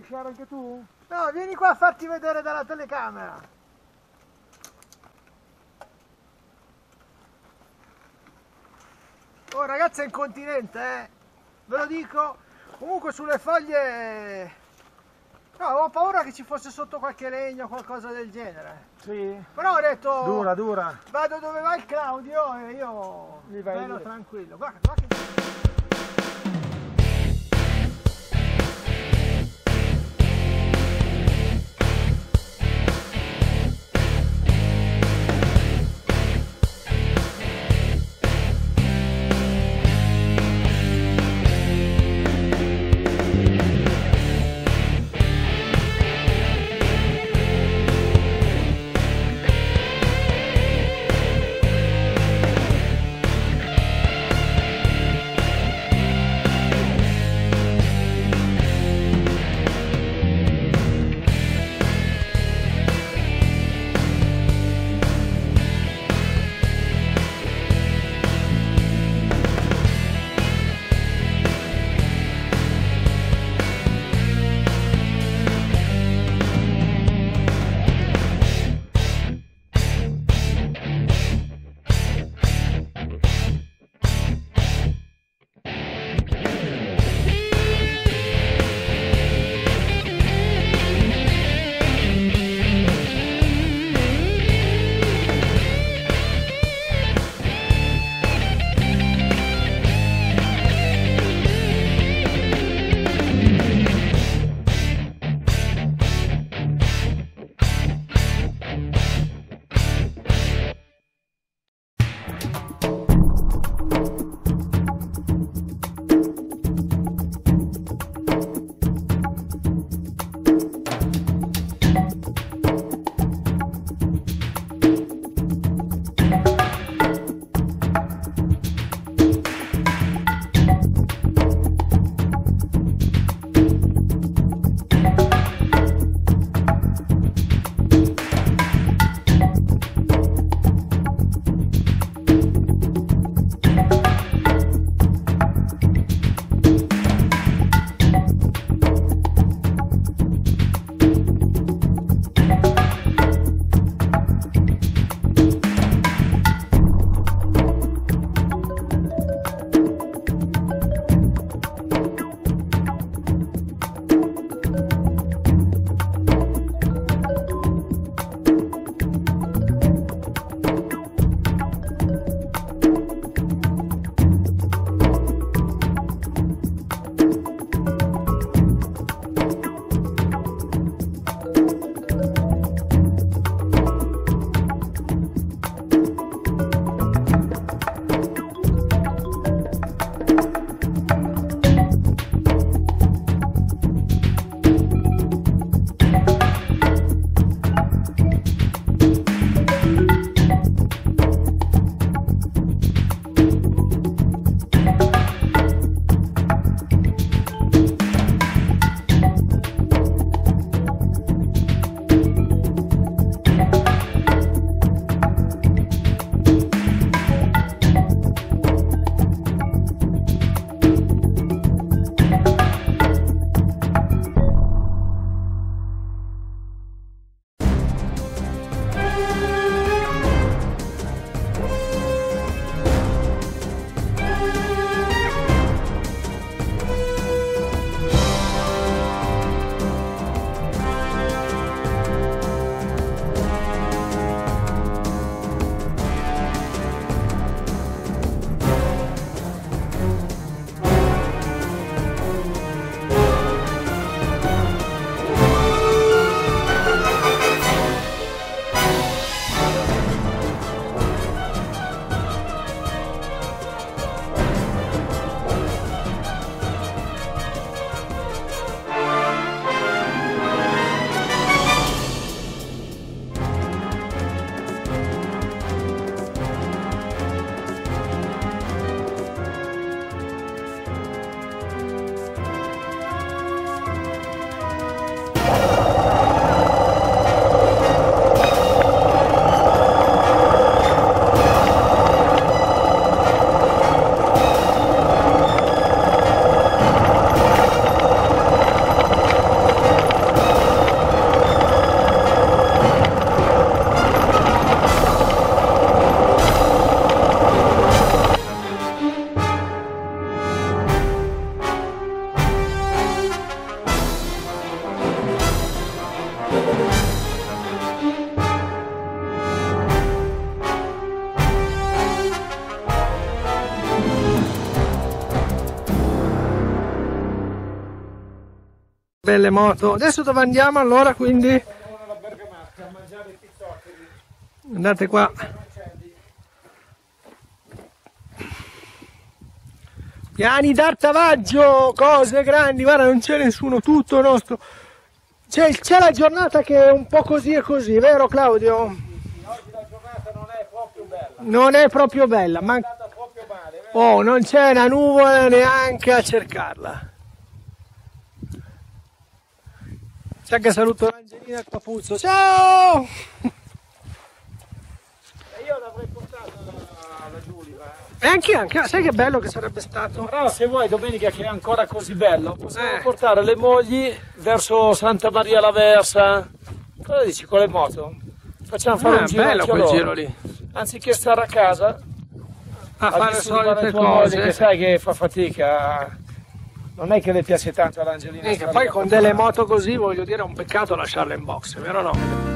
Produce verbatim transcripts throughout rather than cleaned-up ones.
fisciare anche tu? No, vieni qua a farti vedere dalla telecamera. Oh ragazzi, è incontinente, eh? Ve lo dico. Comunque sulle foglie... No, avevo paura che ci fosse sotto qualche legno o qualcosa del genere. Sì. Però ho detto... Dura, dura. Vado dove va il Claudio e io... Mi vai bello dire. tranquillo. Guarda, guarda che... Belle moto. Adesso dove andiamo allora, quindi? Andiamo alla Bergamasca a mangiare i pizzoccheri. Andate qua. Piani d'Artavaggio, cose grandi, guarda non c'è nessuno, tutto nostro. C'è la giornata che è un po' così e così, vero Claudio? Oggi la giornata non è proprio bella. Non è proprio bella, ma... È andata proprio male, vero? Oh, non c'è una nuvola neanche a cercarla. C'è che saluto l'Angelina e il Capuzzo. Ciao! E io l'avrei portata alla Giulia. E anche, anche, sai che bello che sarebbe stato? Però se vuoi domenica che è ancora così bello, possiamo Eh. portare le mogli verso Santa Maria la Versa. Cosa dici con le moto? Facciamo fare Ah, un giro bello anche a quel loro. giro lì. Anziché stare a casa, A fare le solite tua moglie che cose. sai che fa fatica. Non è che le piace tanto all'Angelina. E che poi con delle moto così, voglio dire, è un peccato lasciarle in box, vero o no?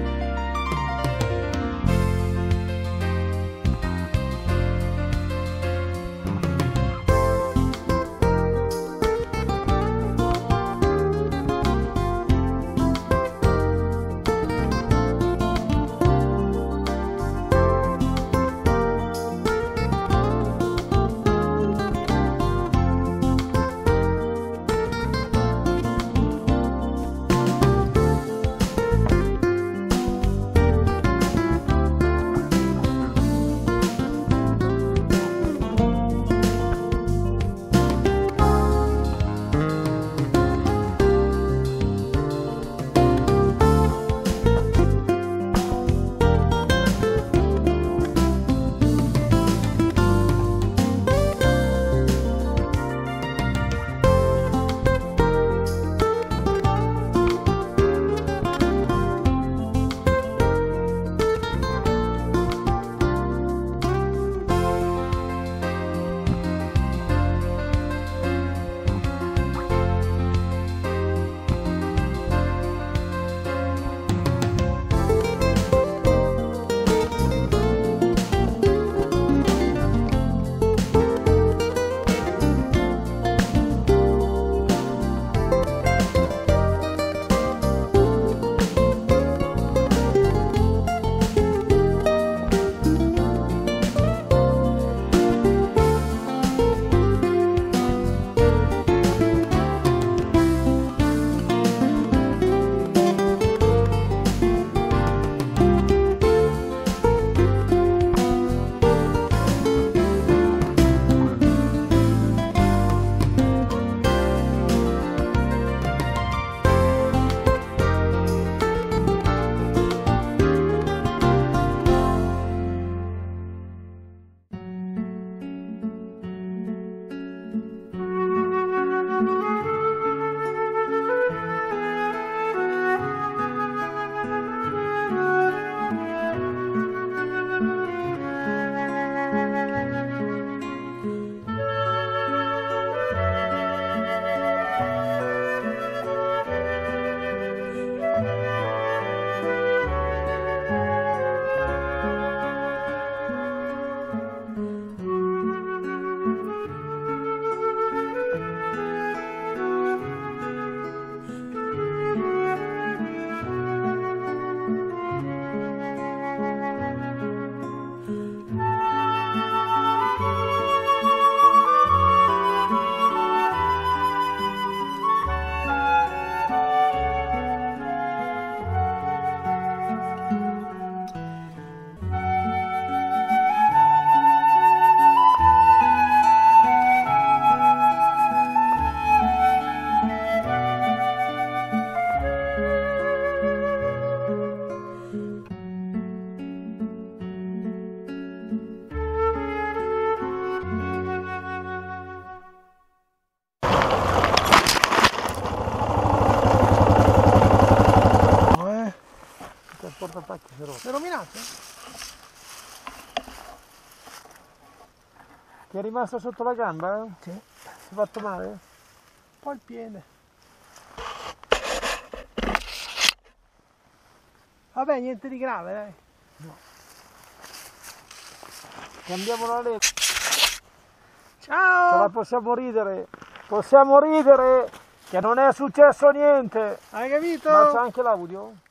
portapacchi si è rotto. L'hai rovinato? Ti è rimasto sotto la gamba? Sì. Si è fatto male? Un po' il piede. Vabbè, niente di grave, dai. No. Cambiamo la legge. Ciao! Ce la possiamo ridere. Possiamo ridere. Che non è successo niente. Hai capito? Ma c'è anche l'audio?